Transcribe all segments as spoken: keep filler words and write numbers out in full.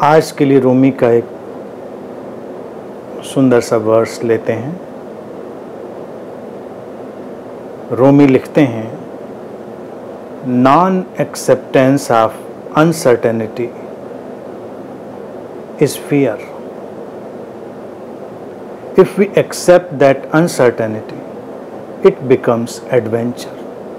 आज के लिए रूमी का एक सुंदर सा वर्स लेते हैं। रूमी लिखते हैं, non acceptance of uncertainty is fear. If we accept that uncertainty it becomes adventure.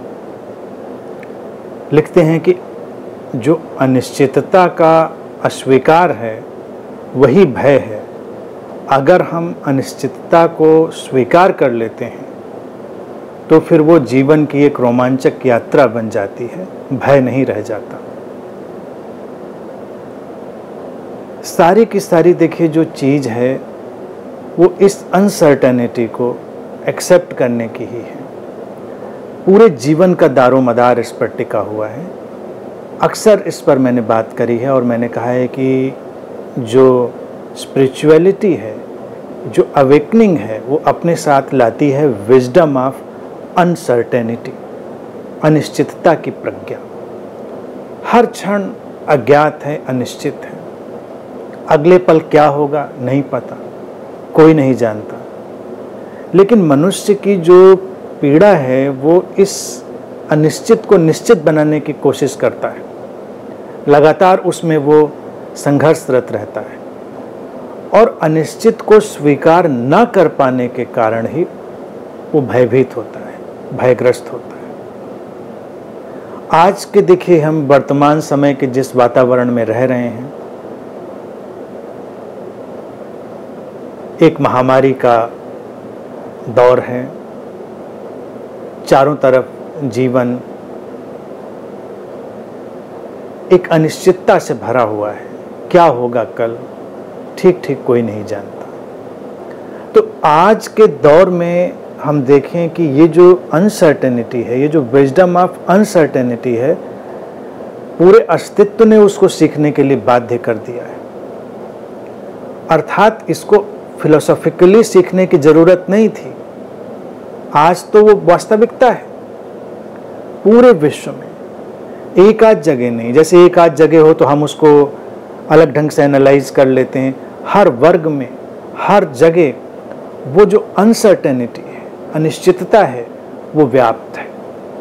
लिखते हैं कि जो अनिश्चितता का अस्वीकार है वही भय है। अगर हम अनिश्चितता को स्वीकार कर लेते हैं तो फिर वो जीवन की एक रोमांचक यात्रा बन जाती है, भय नहीं रह जाता। सारी की सारी देखिए जो चीज़ है वो इस अनसर्टेनिटी को एक्सेप्ट करने की ही है। पूरे जीवन का दारोमदार इस पर टिका हुआ है। अक्सर इस पर मैंने बात करी है और मैंने कहा है कि जो स्पिरिचुअलिटी है, जो अवेकनिंग है, वो अपने साथ लाती है विजडम ऑफ अनसर्टेनिटी, अनिश्चितता की प्रज्ञा। हर क्षण अज्ञात है, अनिश्चित है। अगले पल क्या होगा नहीं पता, कोई नहीं जानता। लेकिन मनुष्य की जो पीड़ा है वो इस अनिश्चित को निश्चित बनाने की कोशिश करता है। लगातार उसमें वो संघर्षरत रहता है और अनिश्चित को स्वीकार न कर पाने के कारण ही वो भयभीत होता है, भयग्रस्त होता है। आज के देखिए हम वर्तमान समय के जिस वातावरण में रह रहे हैं, एक महामारी का दौर है। चारों तरफ जीवन एक अनिश्चितता से भरा हुआ है। क्या होगा कल, ठीक ठीक कोई नहीं जानता। तो आज के दौर में हम देखें कि ये जो अनसर्टेनिटी है, ये जो विजडम ऑफ अनसर्टेनिटी है, पूरे अस्तित्व ने उसको सीखने के लिए बाध्य कर दिया है। अर्थात इसको फिलोसॉफिकली सीखने की जरूरत नहीं थी। आज तो वो वास्तविकता है पूरे विश्व में। एक आध जगह नहीं, जैसे एक आध जगह हो तो हम उसको अलग ढंग से एनालाइज कर लेते हैं। हर वर्ग में, हर जगह वो जो अनसर्टेनिटी है, अनिश्चितता है, वो व्याप्त है।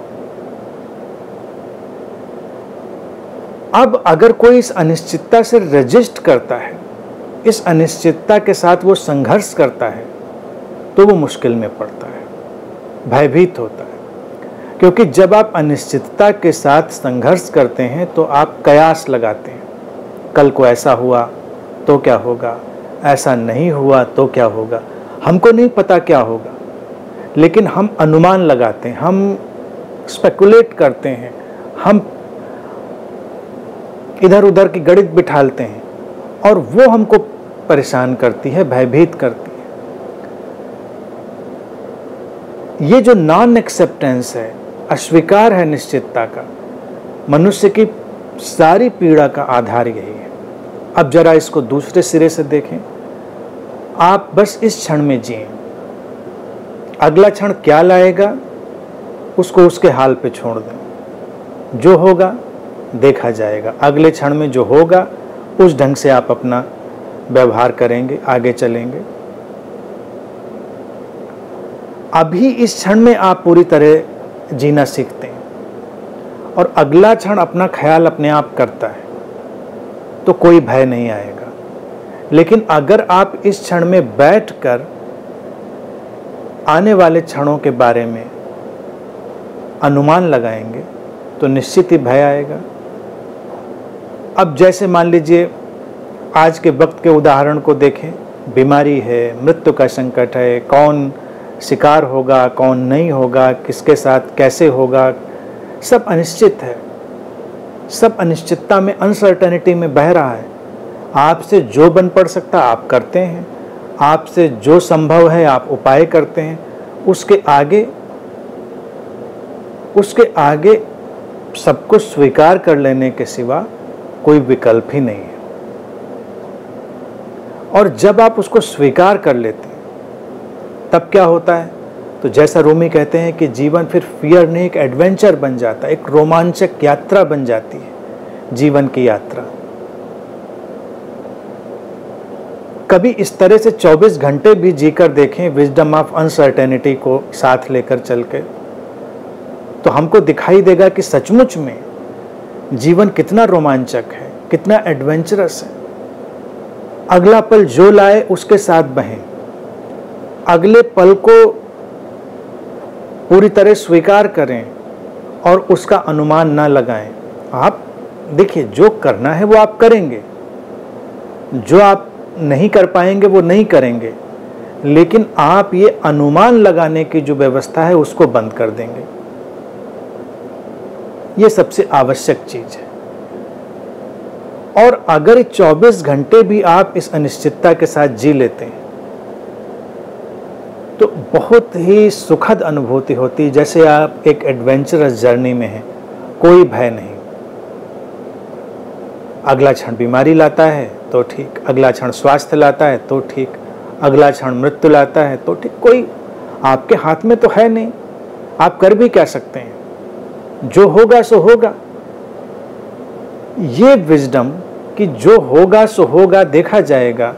अब अगर कोई इस अनिश्चितता से रजिस्ट करता है, इस अनिश्चितता के साथ वो संघर्ष करता है, तो वो मुश्किल में पड़ता है, भयभीत होता है। क्योंकि जब आप अनिश्चितता के साथ संघर्ष करते हैं तो आप कयास लगाते हैं। कल को ऐसा हुआ तो क्या होगा, ऐसा नहीं हुआ तो क्या होगा। हमको नहीं पता क्या होगा, लेकिन हम अनुमान लगाते हैं, हम स्पेकुलेट करते हैं, हम इधर उधर की गणित बिठालते हैं और वो हमको परेशान करती है, भयभीत करती है। ये जो नॉन एक्सेप्टेंस है, अस्वीकार है निश्चितता का, मनुष्य की सारी पीड़ा का आधार यही है। अब जरा इसको दूसरे सिरे से देखें। आप बस इस क्षण में जिएं। अगला क्षण क्या लाएगा उसको उसके हाल पे छोड़ दें। जो होगा देखा जाएगा। अगले क्षण में जो होगा उस ढंग से आप अपना व्यवहार करेंगे, आगे चलेंगे। अभी इस क्षण में आप पूरी तरह जीना सीखते हैं और अगला क्षण अपना ख्याल अपने आप करता है तो कोई भय नहीं आएगा। लेकिन अगर आप इस क्षण में बैठकर आने वाले क्षणों के बारे में अनुमान लगाएंगे तो निश्चित ही भय आएगा। अब जैसे मान लीजिए आज के वक्त के उदाहरण को देखें। बीमारी है, मृत्यु का संकट है, कौन शिकार होगा, कौन नहीं होगा, किसके साथ कैसे होगा, सब अनिश्चित है। सब अनिश्चितता में, अनसर्टेनिटी में बह रहा है। आपसे जो बन पड़ सकता आप करते हैं, आपसे जो संभव है आप उपाय करते हैं। उसके आगे उसके आगे सब कुछ स्वीकार कर लेने के सिवा कोई विकल्प ही नहीं है। और जब आप उसको स्वीकार कर लेते हैं तब क्या होता है? तो जैसा रूमी कहते हैं कि जीवन फिर फियर नहीं, एक एडवेंचर बन जाता है, एक रोमांचक यात्रा बन जाती है जीवन की यात्रा। कभी इस तरह से चौबीस घंटे भी जीकर देखें विजडम ऑफ अनसर्टेनिटी को साथ लेकर चल के, तो हमको दिखाई देगा कि सचमुच में जीवन कितना रोमांचक है, कितना एडवेंचरस है। अगला पल जो लाए उसके साथ बहें, अगले पल को पूरी तरह स्वीकार करें और उसका अनुमान ना लगाएं। आप देखिए, जो करना है वो आप करेंगे, जो आप नहीं कर पाएंगे वो नहीं करेंगे, लेकिन आप ये अनुमान लगाने की जो व्यवस्था है उसको बंद कर देंगे। ये सबसे आवश्यक चीज है। और अगर चौबीस घंटे भी आप इस अनिश्चितता के साथ जी लेते हैं तो बहुत ही सुखद अनुभूति होती है, जैसे आप एक एडवेंचरस जर्नी में हैं, कोई भय नहीं। अगला क्षण बीमारी लाता है तो ठीक, अगला क्षण स्वास्थ्य लाता है तो ठीक, अगला क्षण मृत्यु लाता है तो ठीक, कोई आपके हाथ में तो है नहीं, आप कर भी क्या सकते हैं, जो होगा सो होगा। ये विजडम कि जो होगा सो होगा, देखा जाएगा,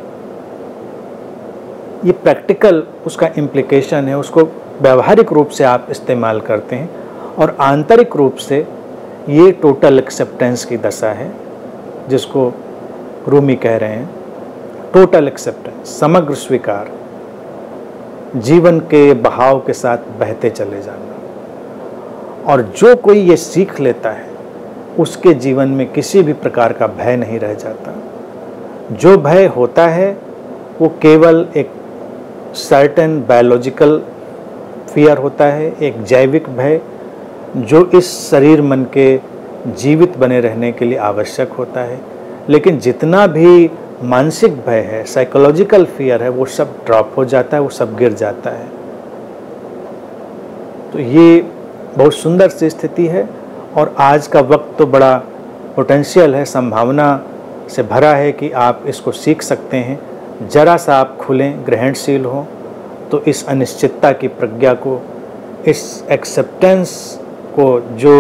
ये प्रैक्टिकल उसका इम्प्लीकेशन है, उसको व्यवहारिक रूप से आप इस्तेमाल करते हैं। और आंतरिक रूप से ये टोटल एक्सेप्टेंस की दशा है, जिसको रूमी कह रहे हैं टोटल एक्सेप्टेंस, समग्र स्वीकार, जीवन के बहाव के साथ बहते चले जाना। और जो कोई ये सीख लेता है उसके जीवन में किसी भी प्रकार का भय नहीं रह जाता। जो भय होता है वो केवल एक सर्टेन बायोलॉजिकल फियर होता है, एक जैविक भय जो इस शरीर मन के जीवित बने रहने के लिए आवश्यक होता है। लेकिन जितना भी मानसिक भय है, साइकोलॉजिकल फियर है, वो सब ड्रॉप हो जाता है, वो सब गिर जाता है। तो ये बहुत सुंदर सी स्थिति है। और आज का वक्त तो बड़ा पोटेंशियल है, संभावना से भरा है कि आप इसको सीख सकते हैं। जरा सा आप खुलें, ग्रहणशील हों, तो इस अनिश्चितता की प्रज्ञा को, इस एक्सेप्टेंस को जो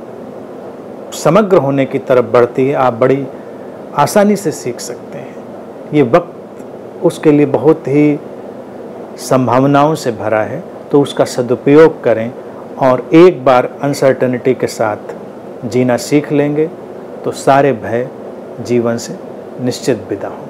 समग्र होने की तरफ बढ़ती है, आप बड़ी आसानी से सीख सकते हैं। ये वक्त उसके लिए बहुत ही संभावनाओं से भरा है, तो उसका सदुपयोग करें। और एक बार अनसर्टेनिटी के साथ जीना सीख लेंगे तो सारे भय जीवन से निश्चित विदा हों।